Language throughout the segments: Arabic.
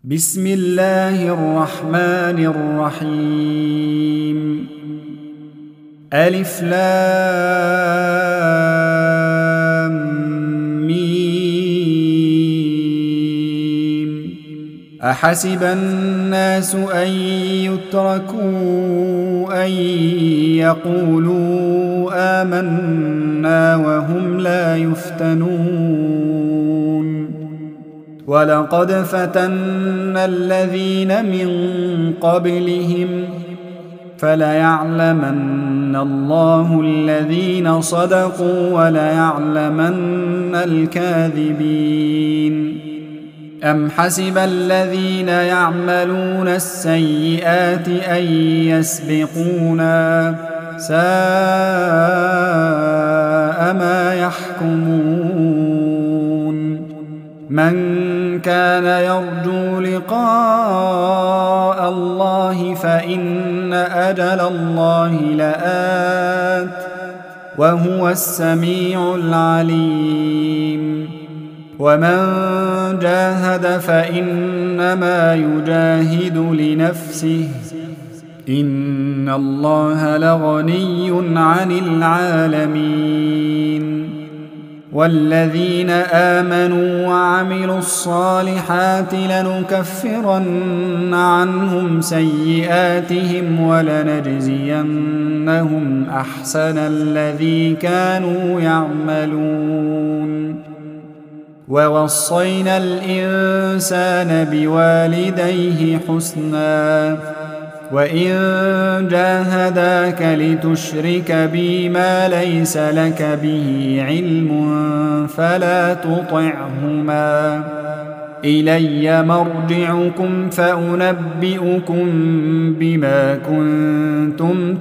بسم الله الرحمن الرحيم. ألف لام ميم. أحسب الناس أن يتركوا أن يقولوا آمنا وهم لا يفتنون. ولقد فتنا الذين من قبلهم فليعلمن الله الذين صدقوا وليعلمن الكاذبين. أم حسب الذين يعملون السيئات أن يسبقونا ساء ما يحكمون. من كان يرجو لقاء الله فإن أجل الله لآت وهو السميع العليم. ومن جاهد فإنما يجاهد لنفسه إن الله لغني عن العالمين. والذين آمنوا وعملوا الصالحات لنكفرن عنهم سيئاتهم ولنجزينهم أحسن الذي كانوا يعملون. ووصينا الإنسان بوالديه حسنا وإن جاهداك لتشرك بي ما ليس لك به علم فلا تطعهما إلي مرجعكم فأنبئكم بما كنتم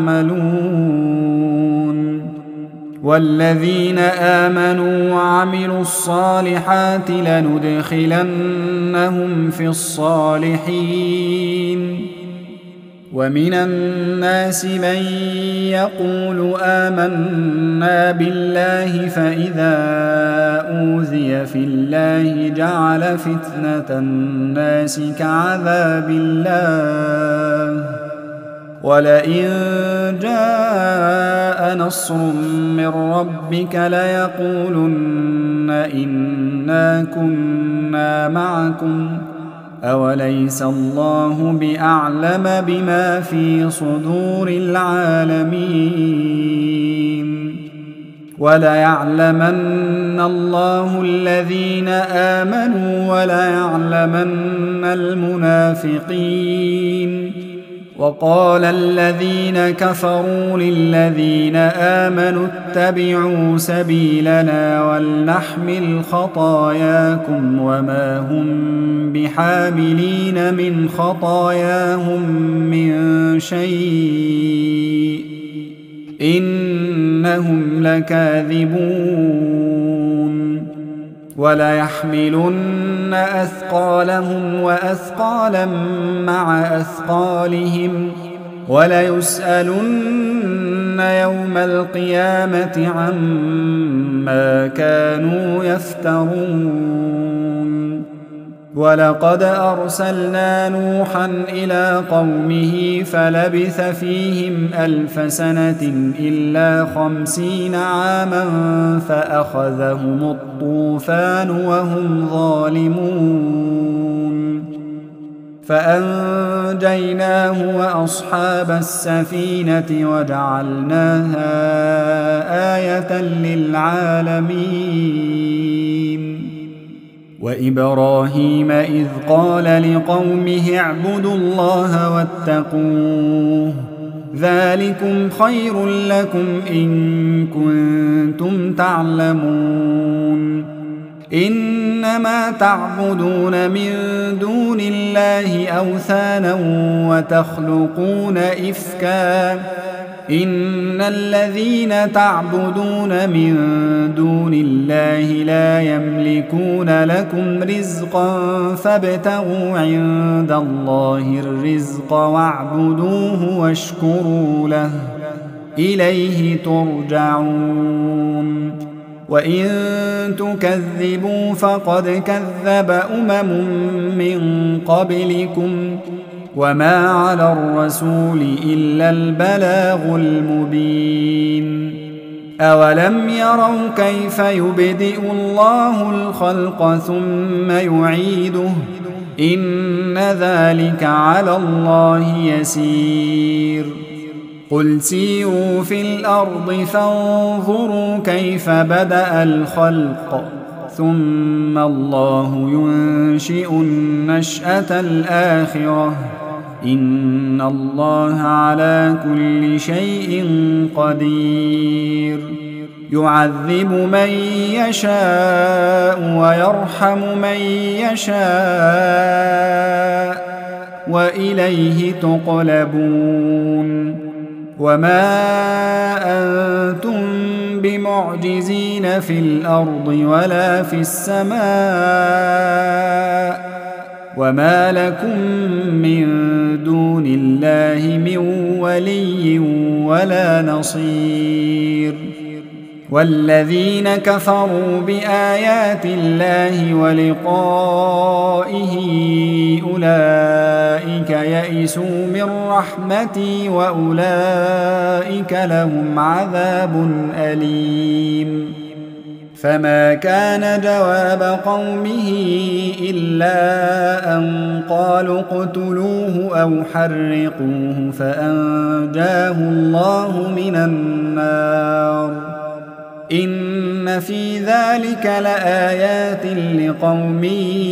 تعملون. والذين آمنوا وعملوا الصالحات لندخلنهم في الصالحين. ومن الناس من يقول آمنا بالله فإذا أوذي في الله جعل فتنة الناس كعذاب الله ولئن جاء نصر من ربك ليقولن إنا كنا معكم أوليس الله بأعلم بما في صدور العالمين. وليعلمن الله الذين آمنوا وليعلمن المنافقين. وقال الذين كفروا للذين آمنوا اتبعوا سبيلنا ولنحمل خطاياكم وما هم بحاملين من خطاياهم من شيء إنهم لكاذبون. وليحملن أثقالهم وأثقالا مع أثقالهم وليسألن يوم القيامة عما كانوا يفترون. ولقد أرسلنا نوحا إلى قومه فلبث فيهم 1000 سنة إلا 50 عاما فأخذهم الطوفان وهم ظالمون. فأنجيناه وأصحاب السفينة وجعلناها آية للعالمين. وإبراهيم إذ قال لقومه اعبدوا الله واتقوه ذلكم خير لكم إن كنتم تعلمون. إنما تعبدون من دون الله أوثانا وتخلقون إفكا إن الذين تعبدون من دون الله لا يملكون لكم رزقا فابتغوا عند الله الرزق واعبدوه واشكروا له إليه ترجعون. وإن تكذبوا فقد كذب من قبلكم وما على الرسول إلا البلاغ المبين أولم يروا كيف يبدئ الله الخلق ثم يعيده إن ذلك على الله يسير قل سيروا في الأرض فانظروا كيف بدأ الخلق ثم الله ينشئ النشأة الآخرة إن الله على كل شيء قدير يعذب من يشاء ويرحم من يشاء وإليه تقلبون وما أنتم بمعجزين في الأرض ولا في السماء وما لكم من دون الله من ولي ولا نصير والذين كفروا بآيات الله ولقائه أولئك يئسوا من رحمتي وأولئك لهم عذاب أليم فما كان جواب قومه إلا أن قالوا اقتلوه أو حرقوه فأنجاه الله من النار إن في ذلك لآيات لقوم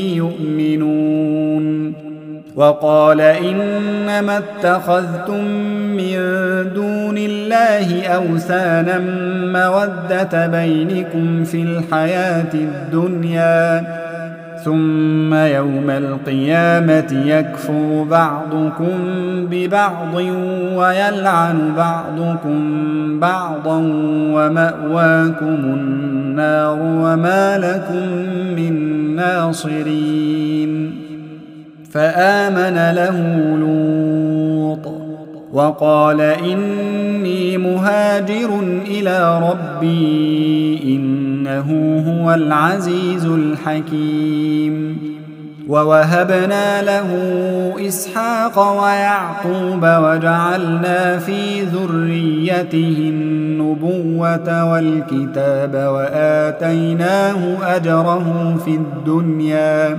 يؤمنون وقال إنما اتخذتم من دون الله أوثانا مودة بينكم في الحياة الدنيا ثم يوم القيامة يكفر بعضكم ببعض ويلعن بعضكم بعضا ومأواكم النار وما لكم من ناصرين فآمن له لوط وقال إني مهاجر إلى ربي إنه هو العزيز الحكيم ووهبنا له إسحاق ويعقوب وجعلنا في ذريته النبوة والكتاب وآتيناه أجره في الدنيا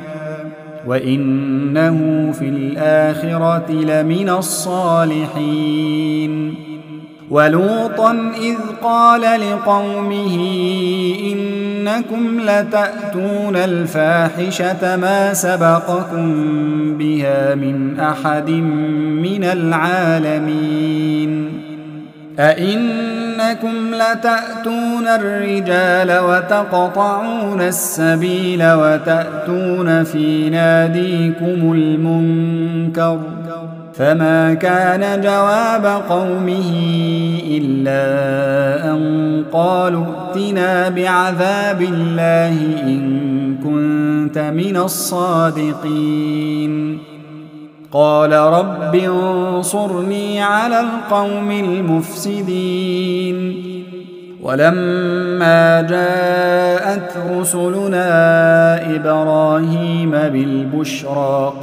وإنه في الآخرة لمن الصالحين ولوطا إذ قال لقومه إنكم لتأتون الفاحشة ما سبقكم بها من أحد من العالمين أئنكم لتأتون الرجال وتقطعون السبيل وتأتون في ناديكم المنكر فما كان جواب قومه إلا أن قالوا ائتنا بعذاب الله إن كنت من الصادقين قال رب انصرني على القوم المفسدين ولما جاءت رسلنا إبراهيم بالبشرى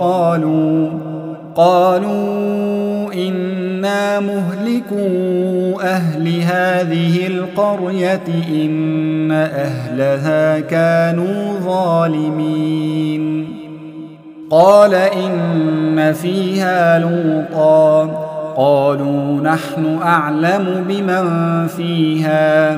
قالوا إنا مهلكو أهل هذه القرية إن أهلها كانوا ظالمين قال إن فيها لوطا قالوا نحن أعلم بمن فيها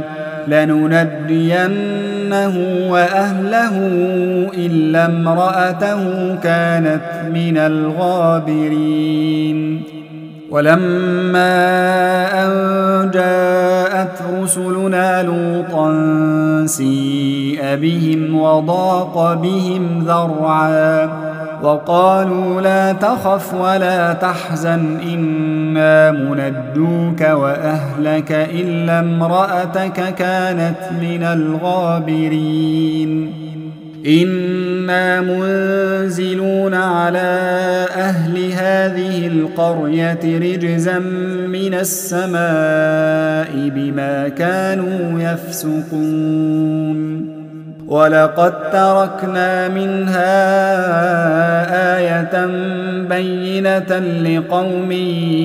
لننجينه وأهله إلا امرأته كانت من الغابرين ولما أن جاءت رسلنا لوطا سيء بهم وضاق بهم ذرعا وقالوا لا تخف ولا تحزن إنا منجوك وأهلك إلا امرأتك كانت من الغابرين إنا منزلون على أهل هذه القرية رجزا من السماء بما كانوا يفسقون ولقد تركنا منها آية بينة لقوم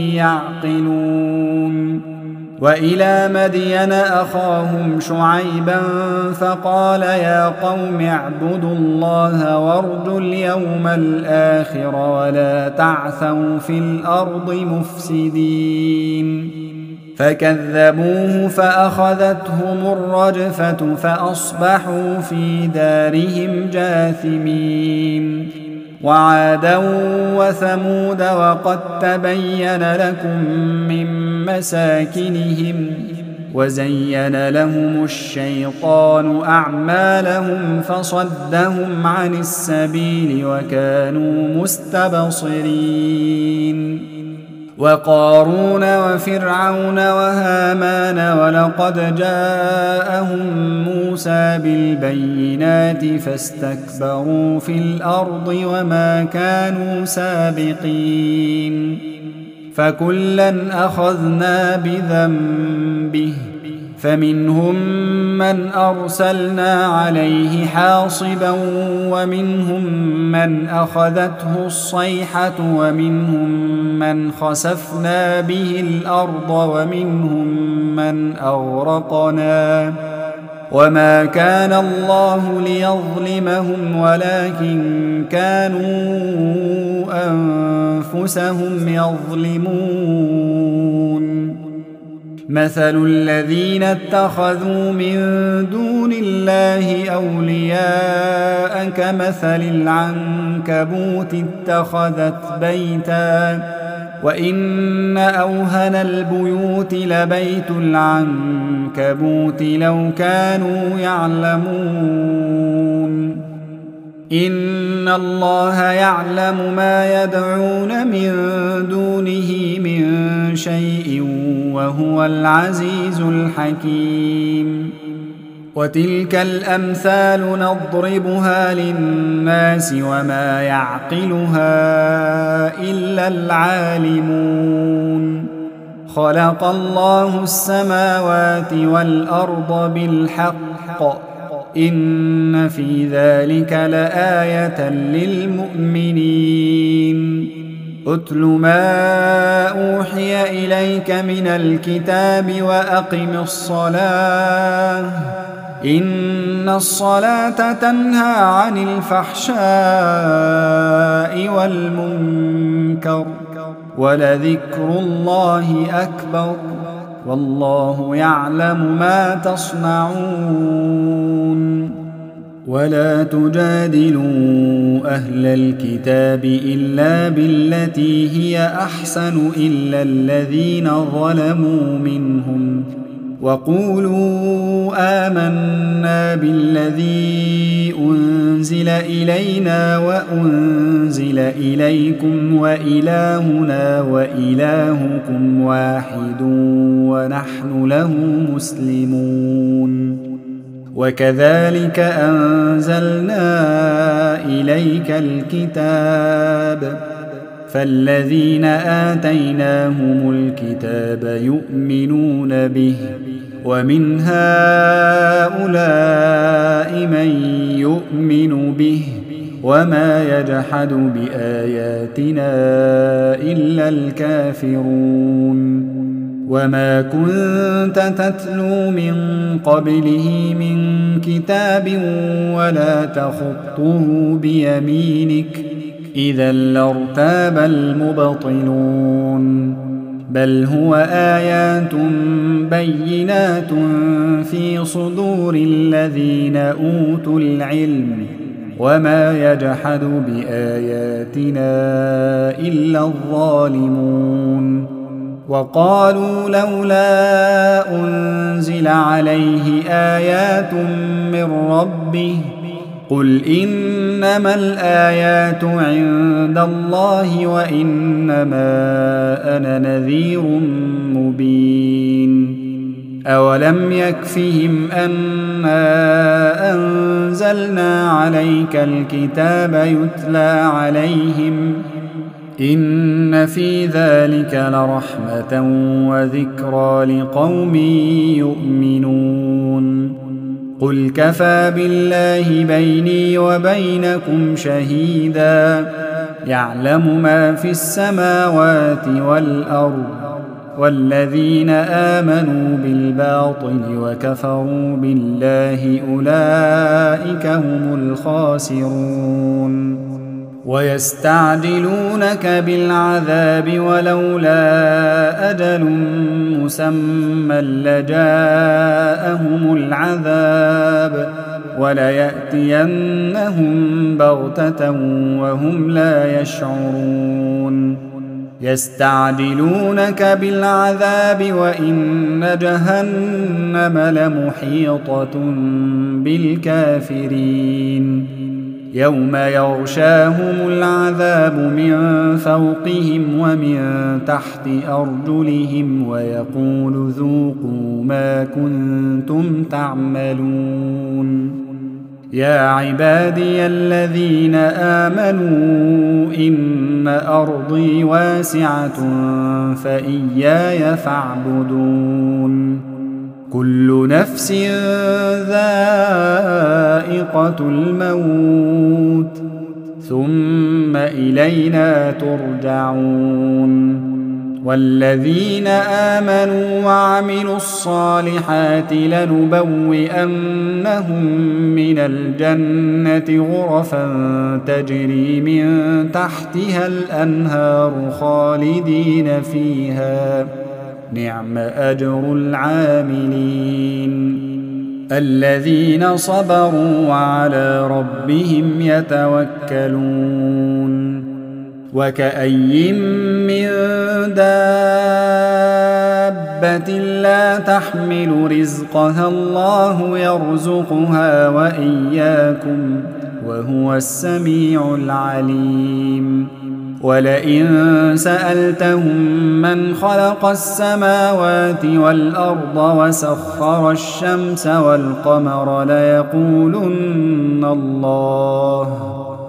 يعقلون وإلى مدين أخاهم شعيبا فقال يا قوم اعبدوا الله وارجوا اليوم الآخر ولا تعثوا في الأرض مفسدين فكذبوه فأخذتهم الرجفة فأصبحوا في دارهم جاثمين وعادا وثمود وقد تبين لكم من مساكنهم وزين لهم الشيطان أعمالهم فصدهم عن السبيل وكانوا مستبصرين وقارون وفرعون وهامان ولقد جاءهم موسى بالبينات فاستكبروا في الأرض وما كانوا سابقين فكلا أخذنا بذنبه فمنهم من أرسلنا عليه حاصبا ومنهم من أخذته الصيحة ومنهم من خسفنا به الأرض ومنهم من أغرقنا وما كان الله ليظلمهم ولكن كانوا أنفسهم يظلمون مثل الذين اتخذوا من دون الله أولياء كمثل العنكبوت اتخذت بيتا وإن أوهن البيوت لبيت العنكبوت لو كانوا يعلمون إن الله يعلم ما يدعون من دونه من شيء وهو العزيز الحكيم وتلك الأمثال نضربها للناس وما يعقلها إلا العالمون خلق الله السماوات والأرض بالحق إن في ذلك لآية للمؤمنين أتل ما أوحي إليك من الكتاب وأقم الصلاة إن الصلاة تنهى عن الفحشاء والمنكر ولذكر الله أكبر والله يعلم ما تصنعون ولا تجادلوا أهل الكتاب إلا بالتي هي أحسن إلا الذين ظلموا منهم وقولوا آمنا بالذي أنزل إلينا وأنزل إليكم وإلهنا وإلهكم واحد ونحن له مسلمون وكذلك أنزلنا إليك الكتاب فالذين آتيناهم الكتاب يؤمنون به ومن هؤلاء من يؤمن به وما يجحد بآياتنا إلا الكافرون وما كنت تتلو من قبله من كتاب ولا تخطه بيمينك إذا لارتاب المبطلون بل هو آيات بينات في صدور الذين أوتوا العلم وما يجحد بآياتنا إلا الظالمون وقالوا لولا أنزل عليه آيات من ربه قل إنما الآيات عند الله وإنما أنا نذير مبين أولم يكفهم أنا أنزلنا عليك الكتاب يتلى عليهم إن في ذلك لرحمة وذكرى لقوم يؤمنون قل كفى بالله بيني وبينكم شهيدا يعلم ما في السماوات والأرض والذين آمنوا بالباطل وكفروا بالله أولئك هم الخاسرون ويستعجلونك بالعذاب ولولا أجل مسمى لجاءهم العذاب وليأتينهم بغتة وهم لا يشعرون يستعجلونك بالعذاب وإن جهنم لمحيطة بالكافرين يوم يغشاهم العذاب من فوقهم ومن تحت أرجلهم ويقول ذوقوا ما كنتم تعملون يا عبادي الذين آمنوا إن أرضي واسعة فإياي فاعبدون كل نفس ذائقة الموت ثم إلينا ترجعون والذين آمنوا وعملوا الصالحات لنبوئنهم من الجنة غرفا تجري من تحتها الأنهار خالدين فيها نعم أجر العاملين الذين صبروا وعلى ربهم يتوكلون وكأي من دابة لا تحمل رزقها الله يرزقها وإياكم وهو السميع العليم ولئن سألتهم من خلق السماوات والأرض وسخر الشمس والقمر ليقولن الله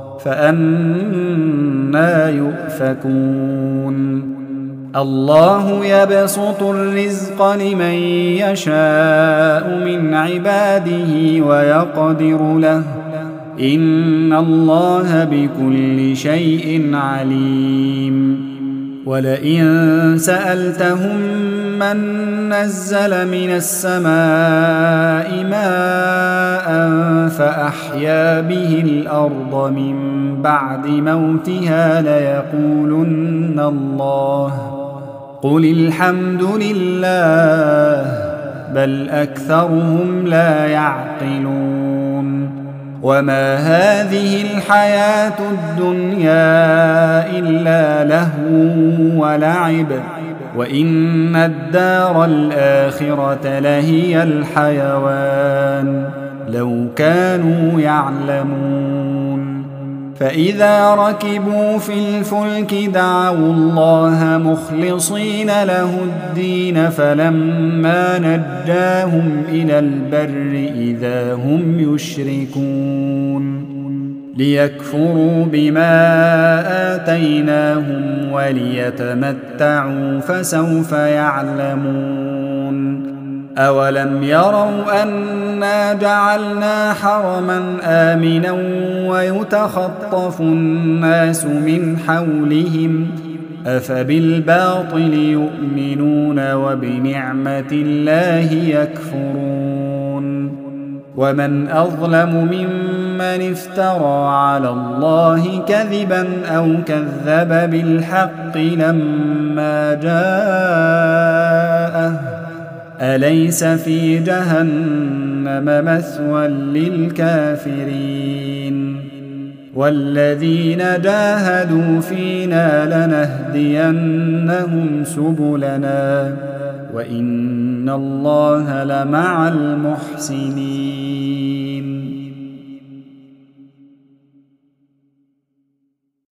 فأنى يؤفكون الله يبسط الرزق لمن يشاء من عباده ويقدر له إن الله بكل شيء عليم ولئن سألتهم من نزل من السماء ماء فأحيا به الأرض من بعد موتها ليقولن الله قل الحمد لله بل أكثرهم لا يعقلون وما هذه الحياة الدنيا إلا لهو ولعب وإن الدار الآخرة لهي الحيوان لو كانوا يعلمون فإذا ركبوا في الفلك دعوا الله مخلصين له الدين فلما نجاهم إلى البر إذا هم يشركون ليكفروا بما آتيناهم وليتمتعوا فسوف يعلمون أولم يروا أنا جعلنا حرما آمنا ويتخطف الناس من حولهم أفبالباطل يؤمنون وبنعمة الله يكفرون ومن أظلم ممن افترى على الله كذبا أو كذب بالحق لما جاءه أليس في جهنم مثوى للكافرين والذين جاهدوا فينا لنهدينهم سبلنا وإن الله لمع المحسنين